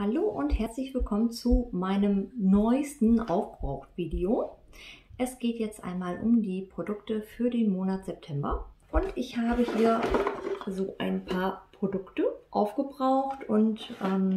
Hallo und herzlich willkommen zu meinem neuesten Aufbraucht-Video. Es geht jetzt einmal um die Produkte für den Monat September und ich habe hier so ein paar Produkte aufgebraucht und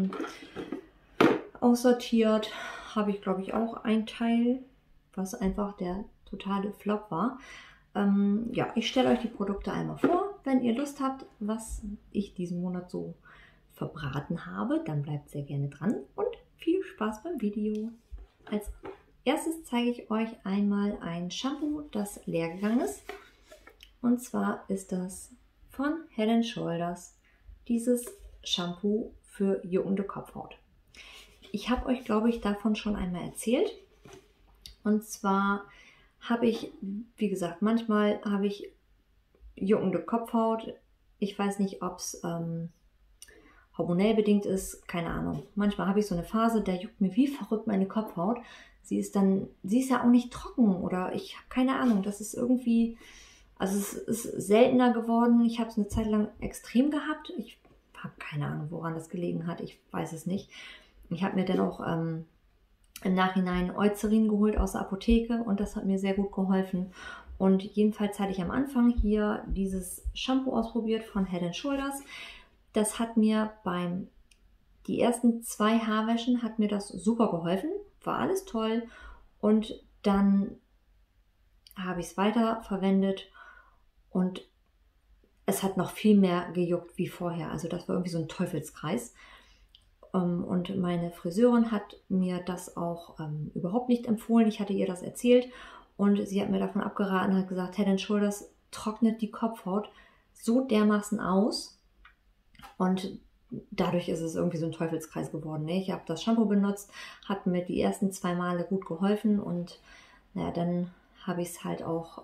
aussortiert. Habe ich, glaube ich, auch ein Teil, was einfach der totale Flop war. Ja, ich stelle euch die Produkte einmal vor. Wenn ihr Lust habt, was ich diesen Monat so verbraten habe, dann bleibt sehr gerne dran und viel Spaß beim Video. Als erstes zeige ich euch einmal ein Shampoo, das leer gegangen ist. Und zwar ist das von Head & Shoulders dieses Shampoo für juckende Kopfhaut. Ich habe euch, glaube ich, davon schon einmal erzählt. Und zwar habe ich, wie gesagt, manchmal habe ich juckende Kopfhaut. Ich weiß nicht, ob es hormonell bedingt ist, keine Ahnung. Manchmal habe ich so eine Phase, da juckt mir wie verrückt meine Kopfhaut. Sie ist ja auch nicht trocken oder ich habe keine Ahnung. Das ist irgendwie, also es ist seltener geworden. Ich habe es eine Zeit lang extrem gehabt. Ich habe keine Ahnung, woran das gelegen hat. Ich weiß es nicht. Ich habe mir dann auch im Nachhinein Eucerin geholt aus der Apotheke und das hat mir sehr gut geholfen. Und jedenfalls hatte ich am Anfang hier dieses Shampoo ausprobiert von Head & Shoulders. Das hat mir die ersten 2 Haarwäschen hat mir das super geholfen, war alles toll und dann habe ich es weiter verwendet und es hat noch viel mehr gejuckt wie vorher. Also das war irgendwie so ein Teufelskreis. Und meine Friseurin hat mir das auch überhaupt nicht empfohlen. Ich hatte ihr das erzählt und sie hat mir davon abgeraten, hat gesagt, Head & Shoulders trocknet die Kopfhaut so dermaßen aus. Und dadurch ist es irgendwie so ein Teufelskreis geworden. Ne? Ich habe das Shampoo benutzt, hat mir die ersten 2 Male gut geholfen und naja, dann habe ich es halt auch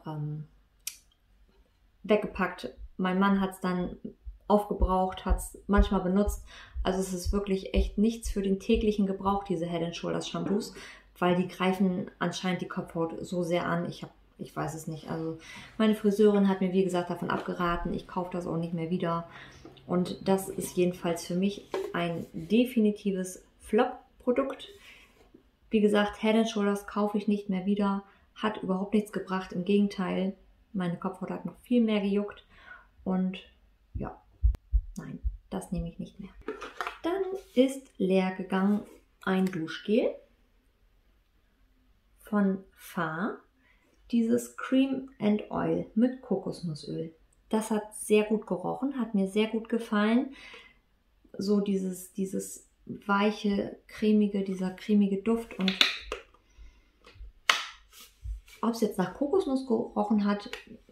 weggepackt. Mein Mann hat es dann aufgebraucht, hat es manchmal benutzt. Also es ist wirklich echt nichts für den täglichen Gebrauch, diese Head & Shoulders Shampoos, weil die greifen anscheinend die Kopfhaut so sehr an. Ich weiß es nicht. Also meine Friseurin hat mir, wie gesagt, davon abgeraten. Ich kaufe das auch nicht mehr wieder. Und das ist jedenfalls für mich ein definitives Flop-Produkt. Wie gesagt, Head & Shoulders kaufe ich nicht mehr wieder. Hat überhaupt nichts gebracht. Im Gegenteil, meine Kopfhaut hat noch viel mehr gejuckt. Und ja, nein, das nehme ich nicht mehr. Dann ist leer gegangen ein Duschgel von Fa. Dieses Cream and Oil mit Kokosnussöl. Das hat sehr gut gerochen, hat mir sehr gut gefallen. So dieses weiche, dieser cremige Duft. Und ob es jetzt nach Kokosnuss gerochen hat,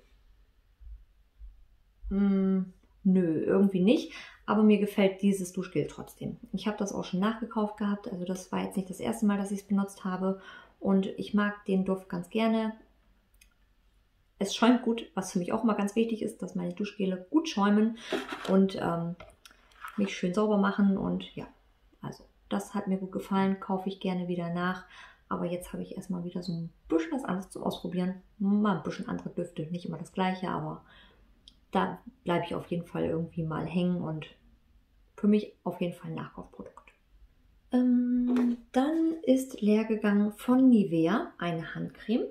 nö, irgendwie nicht. Aber mir gefällt dieses Duschgel trotzdem. Ich habe das auch schon nachgekauft gehabt. Also das war jetzt nicht das erste Mal, dass ich es benutzt habe. Und ich mag den Duft ganz gerne. Es schäumt gut, was für mich auch immer ganz wichtig ist, dass meine Duschgele gut schäumen und mich schön sauber machen. Und ja, also das hat mir gut gefallen, kaufe ich gerne wieder nach. Aber jetzt habe ich erstmal wieder so ein bisschen was anderes zum Ausprobieren. Mal ein bisschen andere Düfte, nicht immer das gleiche, aber da bleibe ich auf jeden Fall irgendwie mal hängen und für mich auf jeden Fall ein Nachkaufprodukt. Dann ist leer gegangen von Nivea eine Handcreme.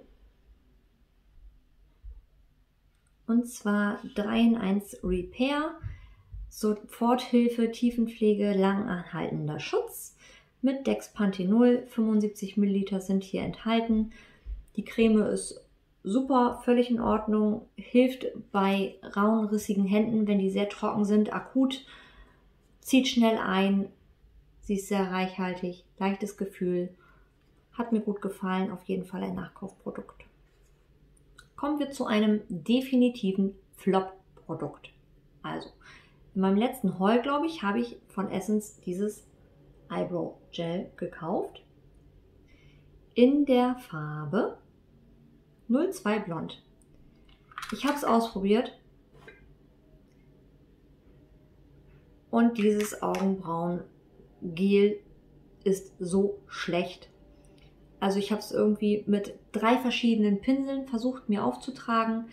Und zwar 3-in-1 Repair, Soforthilfe, Tiefenpflege, langanhaltender Schutz mit Dexpanthenol. 75 Milliliter sind hier enthalten. Die Creme ist super, völlig in Ordnung, hilft bei rauen, rissigen Händen, wenn die sehr trocken sind, akut, zieht schnell ein. Sie ist sehr reichhaltig, leichtes Gefühl, hat mir gut gefallen, auf jeden Fall ein Nachkaufprodukt. Kommen wir zu einem definitiven Flop-Produkt. Also, in meinem letzten Haul, glaube ich, habe ich von Essence dieses Eyebrow Gel gekauft. In der Farbe 02 Blond. Ich habe es ausprobiert. Und dieses Augenbrauen-Gel ist so schlecht. Also ich habe es irgendwie mit 3 verschiedenen Pinseln versucht mir aufzutragen.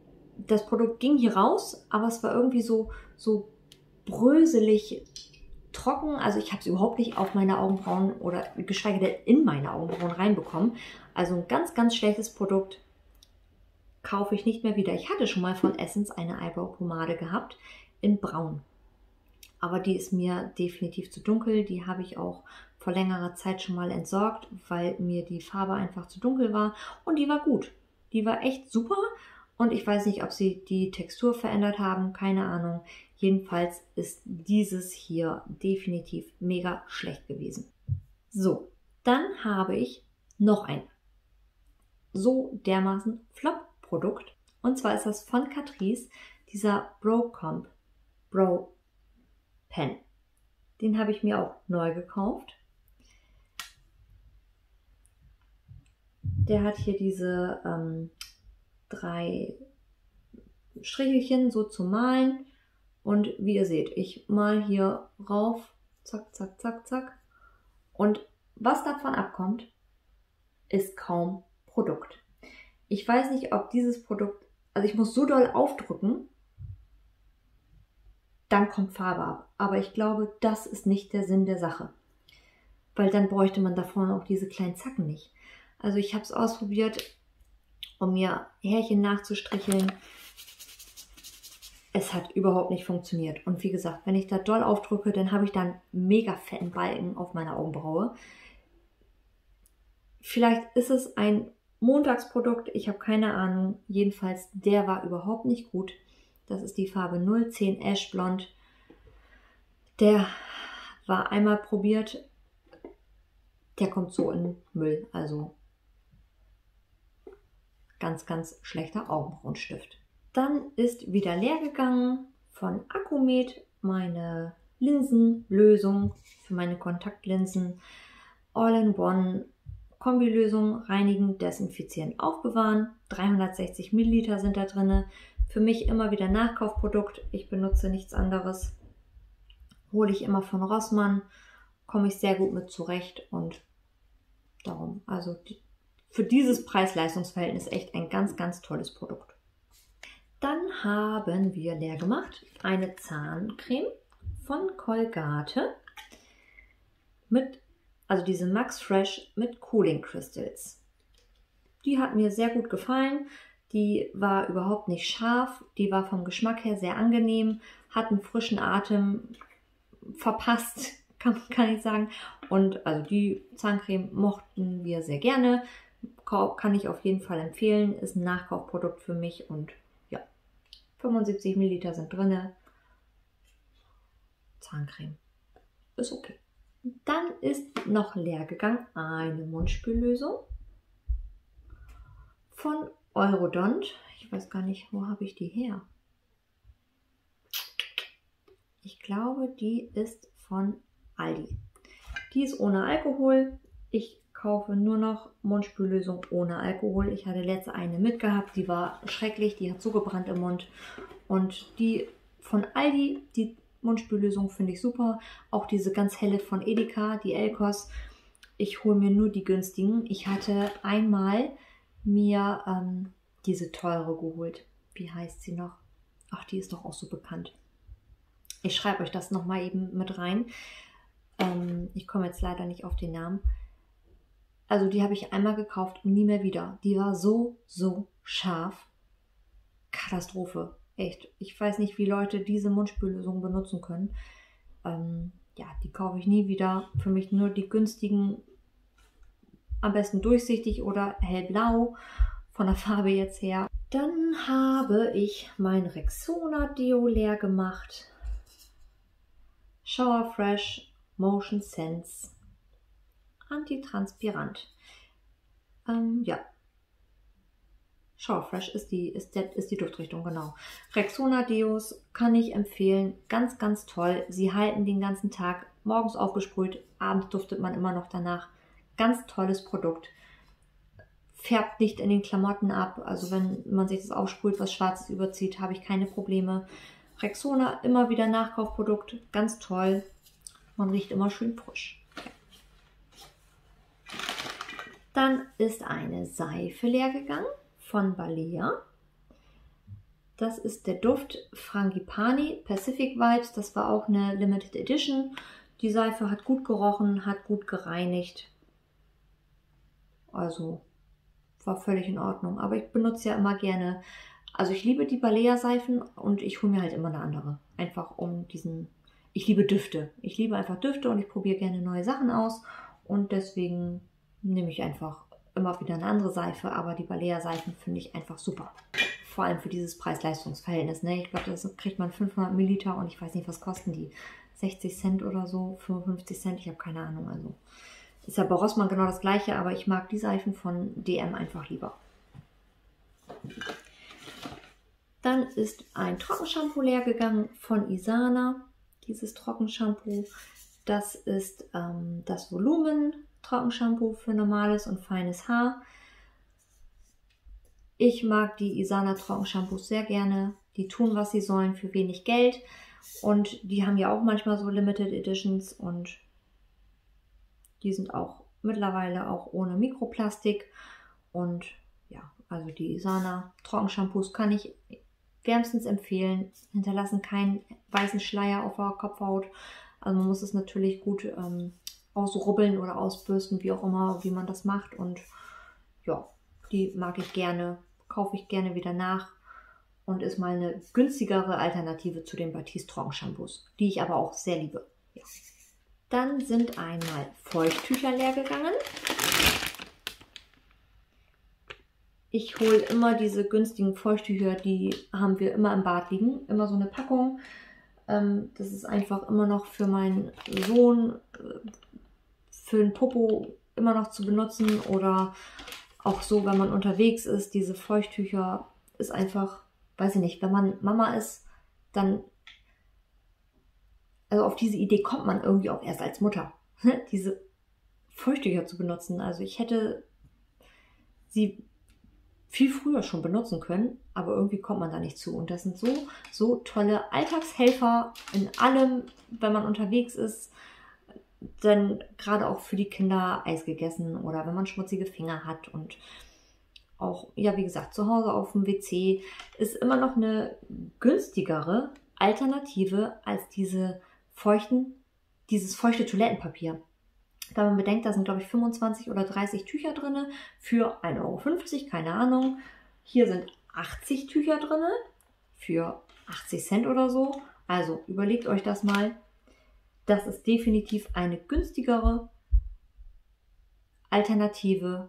Das Produkt ging hier raus, aber es war irgendwie so bröselig trocken, also ich habe es überhaupt nicht auf meine Augenbrauen oder geschweige denn in meine Augenbrauen reinbekommen. Also ein ganz, ganz schlechtes Produkt, kaufe ich nicht mehr wieder. Ich hatte schon mal von Essence eine Eyebrow-Pomade gehabt in braun. Aber die ist mir definitiv zu dunkel. Die habe ich auch vor längerer Zeit schon mal entsorgt, weil mir die Farbe einfach zu dunkel war. Und die war gut. Die war echt super. Und ich weiß nicht, ob sie die Textur verändert haben. Keine Ahnung. Jedenfalls ist dieses hier definitiv mega schlecht gewesen. So, dann habe ich noch ein so dermaßen Flop-Produkt. Und zwar ist das von Catrice, dieser Brow Comb Brow Pen. Den habe ich mir auch neu gekauft. Der hat hier diese 3 Strichelchen so zum Malen. Und wie ihr seht, ich mal hier rauf, zack, zack, zack, zack. Und was davon abkommt, ist kaum Produkt. Ich weiß nicht, ob dieses Produkt, also ich muss so doll aufdrücken, dann kommt Farbe ab. Aber ich glaube, das ist nicht der Sinn der Sache. Weil dann bräuchte man da vorne auch diese kleinen Zacken nicht. Also ich habe es ausprobiert, um mir Härchen nachzustricheln. Es hat überhaupt nicht funktioniert. Und wie gesagt, wenn ich da doll aufdrücke, dann habe ich dann mega fetten Balken auf meiner Augenbraue. Vielleicht ist es ein Montagsprodukt, ich habe keine Ahnung. Jedenfalls, der war überhaupt nicht gut. Das ist die Farbe 010 Ash Blond. Der war einmal probiert. Der kommt so in Müll. Also ganz, ganz schlechter Augenbrauenstift. Dann ist wieder leer gegangen von Akkumed meine Linsenlösung für meine Kontaktlinsen. All-in-One Kombilösung, reinigen, desinfizieren, aufbewahren. 360 Milliliter sind da drin. Für mich immer wieder Nachkaufprodukt. Ich benutze nichts anderes. Hole ich immer von Rossmann. Komme ich sehr gut mit zurecht und darum. Also für dieses Preis-Leistungs-Verhältnis echt ein ganz, ganz tolles Produkt. Dann haben wir leer gemacht eine Zahncreme von Colgate mit, also diese Max Fresh mit Cooling Crystals. Die hat mir sehr gut gefallen. Die war überhaupt nicht scharf. Die war vom Geschmack her sehr angenehm, hat einen frischen Atem verpasst, kann ich sagen. Und also die Zahncreme mochten wir sehr gerne. Kann ich auf jeden Fall empfehlen. Ist ein Nachkaufprodukt für mich und 75 Milliliter sind drin. Zahncreme. Ist okay. Dann ist noch leer gegangen eine Mundspüllösung von Eurodont. Ich weiß gar nicht, wo habe ich die her? Ich glaube, die ist von Aldi. Die ist ohne Alkohol. Ich kaufe nur noch Mundspüllösung ohne Alkohol. Ich hatte letzte eine mitgehabt, die war schrecklich, die hat so gebrannt im Mund. Und die von Aldi, die Mundspüllösung finde ich super. Auch diese ganz helle von Edeka, die Elkos. Ich hole mir nur die günstigen. Ich hatte einmal mir diese teure geholt. Wie heißt sie noch? Ach, die ist doch auch so bekannt. Ich schreibe euch das nochmal eben mit rein. Ich komme jetzt leider nicht auf den Namen. Also die habe ich einmal gekauft und nie mehr wieder. Die war so scharf. Katastrophe. Echt. Ich weiß nicht, wie Leute diese Mundspüllösung benutzen können. Ja, die kaufe ich nie wieder. Für mich nur die günstigen, am besten durchsichtig oder hellblau. Von der Farbe jetzt her. Dann habe ich mein Rexona Deo leer gemacht. Shower Fresh Motion Sense Antitranspirant. Ja. Shower Fresh ist die Duftrichtung, genau. Rexona Deos kann ich empfehlen. Ganz, ganz toll. Sie halten den ganzen Tag. Morgens aufgesprüht, abends duftet man immer noch danach. Ganz tolles Produkt. Färbt nicht in den Klamotten ab. Also wenn man sich das aufsprüht, was Schwarzes überzieht, habe ich keine Probleme. Rexona immer wieder Nachkaufprodukt. Ganz toll. Man riecht immer schön frisch. Dann ist eine Seife leer gegangen von Balea. Das ist der Duft Frangipani Pacific Vibes. Das war auch eine Limited Edition. die Seife hat gut gerochen, hat gut gereinigt. Also war völlig in Ordnung. Aber ich benutze ja immer gerne, also ich liebe die Balea-Seifen und ich hole mir halt immer eine andere. Einfach um diesen, ich liebe Düfte. Ich liebe einfach Düfte und ich probiere gerne neue Sachen aus. Und deswegen nehme ich einfach immer wieder eine andere Seife. Aber die Balea-Seifen finde ich einfach super. Vor allem für dieses Preis-Leistungs-Verhältnis. Ne? Ich glaube, das kriegt man 500 Milliliter und ich weiß nicht, was kosten die. 60 Cent oder so, 55 Cent, ich habe keine Ahnung. Also ist ja bei Rossmann genau das gleiche, aber ich mag die Seifen von DM einfach lieber. Dann ist ein Trockenshampoo leer gegangen von Isana. Dieses Trockenshampoo, das ist das Volumen Trockenshampoo für normales und feines Haar. Ich mag die Isana Trockenshampoos sehr gerne. Die tun, was sie sollen, für wenig Geld. Und die haben ja auch manchmal so Limited Editions und die sind auch mittlerweile auch ohne Mikroplastik. Und ja, also die Isana Trockenshampoos kann ich wärmstens empfehlen. Hinterlassen keinen weißen Schleier auf der Kopfhaut. Also man muss es natürlich gut ausrubbeln oder ausbürsten, wie auch immer, wie man das macht. Und ja, die mag ich gerne, kaufe ich gerne wieder nach. Und ist mal eine günstigere Alternative zu den Batiste Trockenshampoos, die ich aber auch sehr liebe. Ja. Dann sind einmal Feuchttücher leer gegangen. Ich hole immer diese günstigen Feuchttücher, die haben wir immer im Bad liegen. Immer so eine Packung. Das ist einfach immer noch für meinen Sohn, für den Popo immer noch zu benutzen. Oder auch so, wenn man unterwegs ist, diese Feuchttücher ist einfach... Weiß ich nicht, wenn man Mama ist, dann, also auf diese Idee kommt man irgendwie auch erst als Mutter, diese Feuchttücher zu benutzen. Also ich hätte sie viel früher schon benutzen können, aber irgendwie kommt man da nicht zu. Und das sind so tolle Alltagshelfer in allem, wenn man unterwegs ist. Dann gerade auch für die Kinder Eis gegessen oder wenn man schmutzige Finger hat und auch, ja, wie gesagt, zu Hause auf dem WC ist immer noch eine günstigere Alternative als dieses feuchte Toilettenpapier. Wenn man bedenkt, da sind, glaube ich, 25 oder 30 Tücher drin für 1,50 Euro, keine Ahnung. Hier sind 80 Tücher drin für 80 Cent oder so. Also überlegt euch das mal. Das ist definitiv eine günstigere Alternative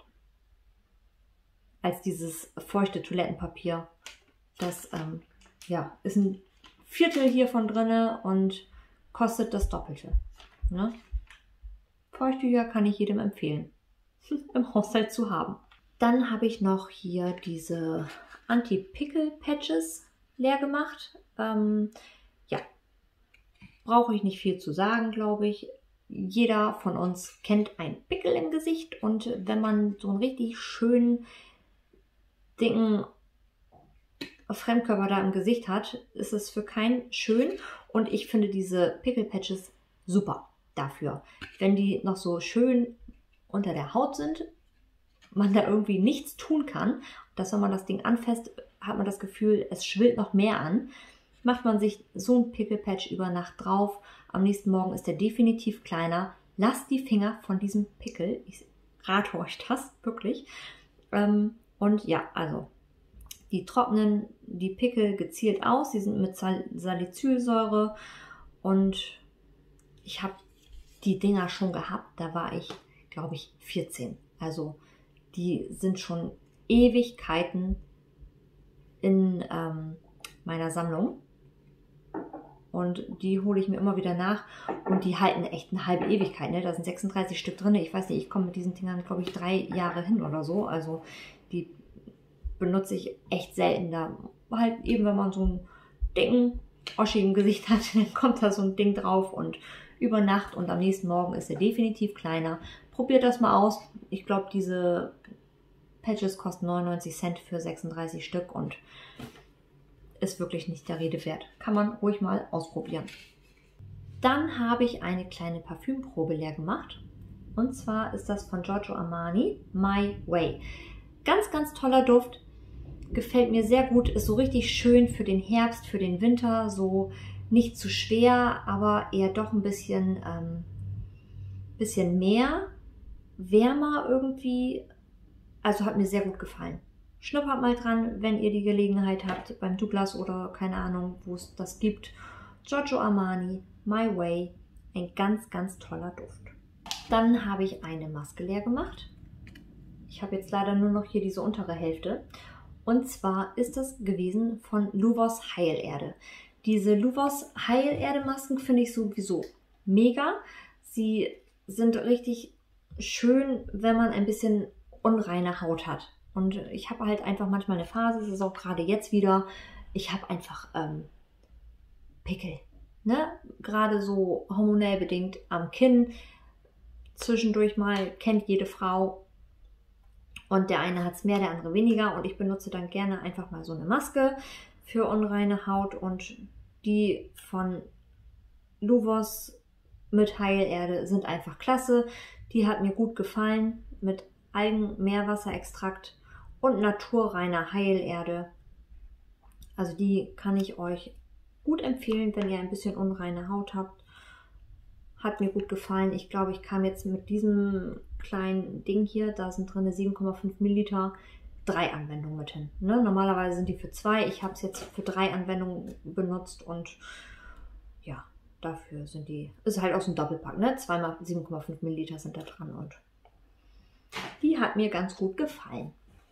als dieses feuchte Toilettenpapier. Das ja, ist ein Viertel hiervon drin und kostet das Doppelte. Ne? Feuchttücher kann ich jedem empfehlen, im Haushalt zu haben. Dann habe ich noch hier diese Anti-Pickel-Patches leer gemacht. Ja, brauche ich nicht viel zu sagen, glaube ich. Jeder von uns kennt einen Pickel im Gesicht und wenn man so einen richtig schönen dicken Fremdkörper da im Gesicht hat, ist es für keinen schön. Und ich finde diese Pickel-Patches super dafür. Wenn die noch so schön unter der Haut sind, man da irgendwie nichts tun kann, dass wenn man das Ding anfasst, hat man das Gefühl, es schwillt noch mehr an. Macht man sich so ein Pickel-Patch über Nacht drauf. Am nächsten Morgen ist der definitiv kleiner. Lasst die Finger von diesem Pickel. Ich rate euch das, wirklich. Und ja, also die trocknen die Pickel gezielt aus. Die sind mit Salicylsäure und ich habe die Dinger schon gehabt. Da war ich, glaube ich, 14. Also die sind schon Ewigkeiten in meiner Sammlung. Und die hole ich mir immer wieder nach. Und die halten echt eine halbe Ewigkeit. Ne? Da sind 36 Stück drin. Ich weiß nicht, ich komme mit diesen Dingern, glaube ich, 3 Jahre hin oder so. Also die benutze ich echt selten. Da halt eben, wenn man so einen dicken Oschi im Gesicht hat, dann kommt da so ein Ding drauf und über Nacht und am nächsten Morgen ist er definitiv kleiner. Probiert das mal aus. Ich glaube, diese Patches kosten 99 Cent für 36 Stück und ist wirklich nicht der Rede wert. Kann man ruhig mal ausprobieren. Dann habe ich eine kleine Parfümprobe leer gemacht. Und zwar ist das von Giorgio Armani, My Way. Ganz, ganz toller Duft. Gefällt mir sehr gut, ist so richtig schön für den Herbst, für den Winter, so nicht zu schwer, aber eher doch ein bisschen mehr, wärmer irgendwie. Also hat mir sehr gut gefallen. Schnuppert mal dran, wenn ihr die Gelegenheit habt, beim Douglas oder keine Ahnung, wo es das gibt. Giorgio Armani, My Way, ein ganz, ganz toller Duft. Dann habe ich eine Maske leer gemacht. Ich habe jetzt leider nur noch hier diese untere Hälfte. Und zwar ist das gewesen von Luvos Heilerde. Diese Luvos Heilerde Masken finde ich sowieso mega. Sie sind richtig schön, wenn man ein bisschen unreine Haut hat. Und ich habe halt einfach manchmal eine Phase, es ist auch gerade jetzt wieder, ich habe einfach Pickel. Ne? Gerade so hormonell bedingt am Kinn. Zwischendurch mal, kennt jede Frau. Und der eine hat es mehr, der andere weniger. Und ich benutze dann gerne einfach mal so eine Maske für unreine Haut. Und die von Luvos mit Heilerde sind einfach klasse. Die hat mir gut gefallen mit Algen-Meerwasserextrakt und naturreiner Heilerde. Also die kann ich euch gut empfehlen, wenn ihr ein bisschen unreine Haut habt. Hat mir gut gefallen. Ich glaube, ich kam jetzt mit diesem kleinen Ding hier, da sind drin 7,5 Milliliter, 3 Anwendungen mit hin. Ne? Normalerweise sind die für 2. Ich habe es jetzt für 3 Anwendungen benutzt und ja, dafür sind die, ist halt aus dem Doppelpack, ne? 2 mal 7,5 Milliliter sind da dran und die hat mir ganz gut gefallen.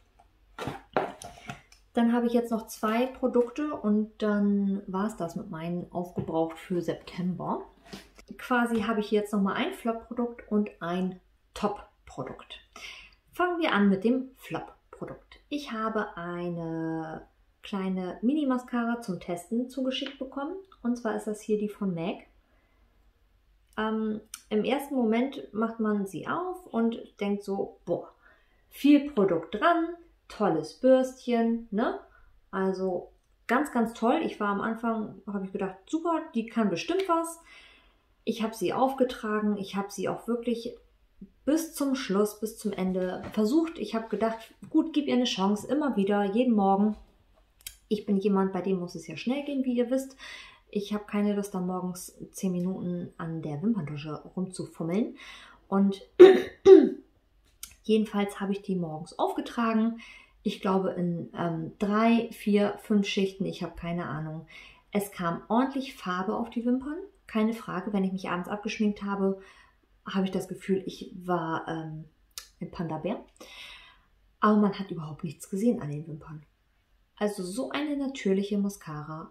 Dann habe ich jetzt noch 2 Produkte und dann war es das mit meinen aufgebraucht für September. Quasi habe ich jetzt nochmal ein Flop-Produkt und ein Top-Produkt. Fangen wir an mit dem Flop-Produkt. Ich habe eine kleine Mini-Mascara zum Testen zugeschickt bekommen. Und zwar ist das hier die von MAC. Im ersten Moment macht man sie auf und denkt so, boah, viel Produkt dran, tolles Bürstchen, ne? Also ganz, ganz toll. Ich war am Anfang, habe ich gedacht, super, die kann bestimmt was. Ich habe sie aufgetragen, ich habe sie auch wirklich bis zum Schluss, bis zum Ende versucht. Ich habe gedacht, gut, gib ihr eine Chance, immer wieder, jeden Morgen. Ich bin jemand, bei dem muss es ja schnell gehen, wie ihr wisst. Ich habe keine Lust, da morgens 10 Minuten an der Wimperntusche rumzufummeln. Und jedenfalls habe ich die morgens aufgetragen. Ich glaube in 3, 4, 5 Schichten, ich habe keine Ahnung. Es kam ordentlich Farbe auf die Wimpern. Keine Frage, wenn ich mich abends abgeschminkt habe, habe ich das Gefühl, ich war ein Panda-Bär. Aber man hat überhaupt nichts gesehen an den Wimpern. Also so eine natürliche Mascara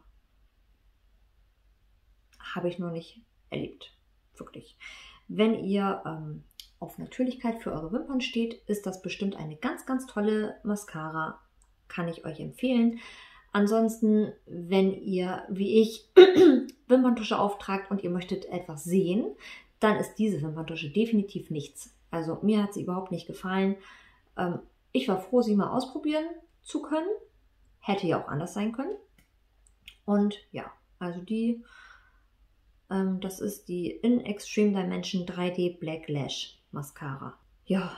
habe ich noch nicht erlebt. Wirklich. Wenn ihr auf Natürlichkeit für eure Wimpern steht, ist das bestimmt eine ganz, ganz tolle Mascara. Kann ich euch empfehlen. Ansonsten, wenn ihr, wie ich, Wimperntusche auftragt und ihr möchtet etwas sehen, dann ist diese Wimperntusche definitiv nichts. Also mir hat sie überhaupt nicht gefallen. Ich war froh, sie mal ausprobieren zu können. Hätte ja auch anders sein können. Und ja, also die, das ist die In Extreme Dimension 3D Black Lash Mascara. Ja,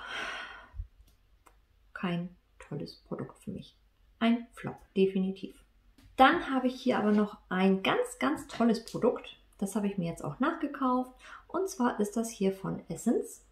kein tolles Produkt für mich. Ein Flop, definitiv. Dann habe ich hier aber noch ein ganz, ganz tolles Produkt. Das habe ich mir jetzt auch nachgekauft. Und zwar ist das hier von Essence.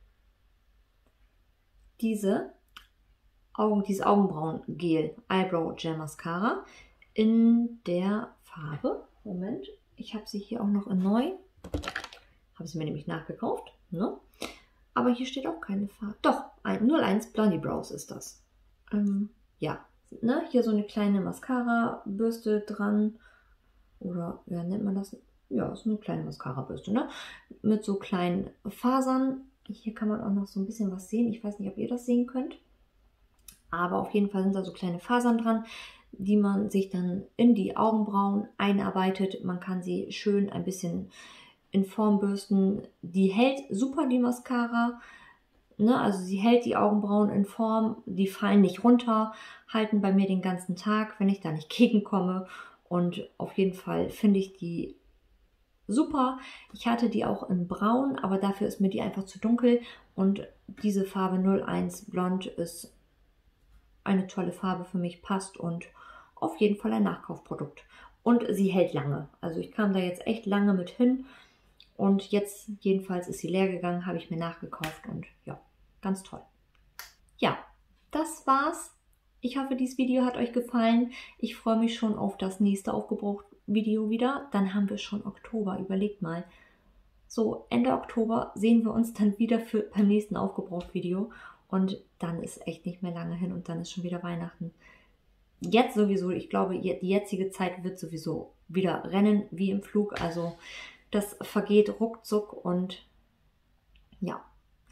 Dieses Augenbrauen-Gel, Eyebrow Gel Mascara in der Farbe, Moment, ich habe sie hier auch noch in neu. Habe sie mir nämlich nachgekauft. Ne? Aber hier steht auch keine Farbe. Doch, 01 Blondie Brows ist das. Ja. Ne, hier so eine kleine Mascara-Bürste dran. Oder wie nennt man das? Ja, so eine kleine Mascara-Bürste, ne? Mit so kleinen Fasern. Hier kann man auch noch so ein bisschen was sehen. Ich weiß nicht, ob ihr das sehen könnt. Aber auf jeden Fall sind da so kleine Fasern dran, die man sich dann in die Augenbrauen einarbeitet. Man kann sie schön ein bisschen in Form bürsten. Die hält super, die Mascara. Ne, also sie hält die Augenbrauen in Form, die fallen nicht runter, halten bei mir den ganzen Tag, wenn ich da nicht gegenkomme. Und auf jeden Fall finde ich die super. Ich hatte die auch in Braun, aber dafür ist mir die einfach zu dunkel. Und diese Farbe 01 Blond ist eine tolle Farbe für mich passt und auf jeden Fall ein Nachkaufprodukt. Und sie hält lange. Also ich kam da jetzt echt lange mit hin. Und jetzt jedenfalls ist sie leer gegangen, habe ich mir nachgekauft und ja, ganz toll. Ja, das war's. Ich hoffe, dieses Video hat euch gefallen. Ich freue mich schon auf das nächste Aufgebraucht-Video wieder. Dann haben wir schon Oktober. Überlegt mal. So, Ende Oktober sehen wir uns dann wieder beim nächsten Aufgebraucht-Video. Und dann ist echt nicht mehr lange hin und dann ist schon wieder Weihnachten. Jetzt sowieso, ich glaube, die jetzige Zeit wird sowieso wieder rennen wie im Flug. Also das vergeht ruckzuck und ja.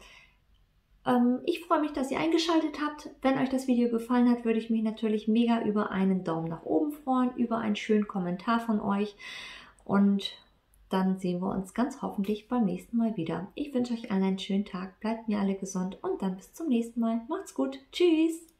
Ich freue mich, dass ihr eingeschaltet habt. Wenn euch das Video gefallen hat, würde ich mich natürlich mega über einen Daumen nach oben freuen, über einen schönen Kommentar von euch. Und dann sehen wir uns ganz hoffentlich beim nächsten Mal wieder. Ich wünsche euch allen einen schönen Tag, bleibt mir alle gesund und dann bis zum nächsten Mal. Macht's gut. Tschüss.